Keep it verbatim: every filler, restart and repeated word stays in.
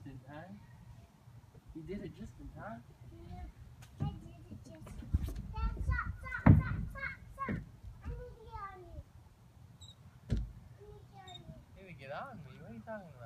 just in time. You did it just in time. Yeah, I did it just. Dad, stop, stop, stop, stop, stop. I need to get on you. I need to get on you. You need to get on me. What are you talking about?